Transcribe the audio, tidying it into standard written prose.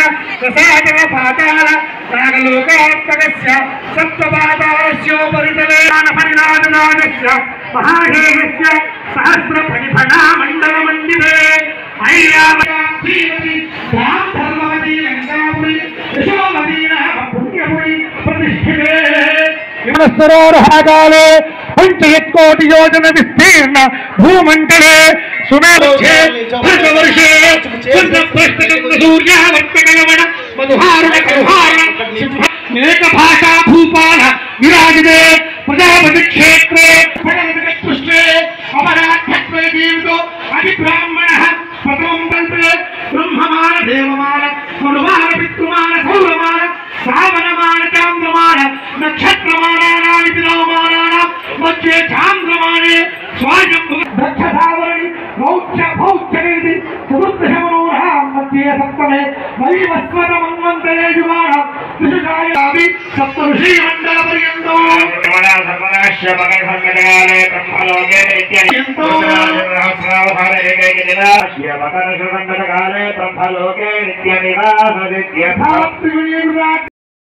रसायन पाताल नागलोकात्मकस्य सप्तपातालस्योपरितले परिणादनादस्य महाहेयस्य सहस्रफणिफणा मण्डलमण्डिते ऐरावती धर्मवती लङ्कापुरी यशोमतीनः पुण्यपुरी प्रतिष्ठिते सरोवरकाले पंचयत्कोटि योजन विस्तीर्ण भूमंडले सुमेधे वर्षे सूर्यावर्तकलवण मधुहारण एक भाषा भूपाल विराजते प्रजापति क्षेत्रे पृष्ठे अमराध्यत्वे जीवितो अधिब्राह्मणः प्रथमं कल्पे ब्रह्ममान देवमान मनुमान पितृमान सौरमान श्रावणमान चांद्रमान नक्षत्रमानानां विलोमानानां मध्ये चांद्रमाने स्वायंभु दक्षसावरणि मौच्य भौच्यनिधि चतुर्दशमनोरहां मध्ये सप्तमे वैवस्वत मन्वन्तरे युगाः त्रिशुकायापि सप्तऋषि मण्डलपर्यन्तो सर्वनाश्य भगवन्मण्डले ब्रह्मलोके नित्यनियन्तो सहस्रावतारे एकैकदिनाश्य भगवन्मण्डलकाले ब्रह्मलोके नित्यनिवासदित्यर्थाप्तिविराट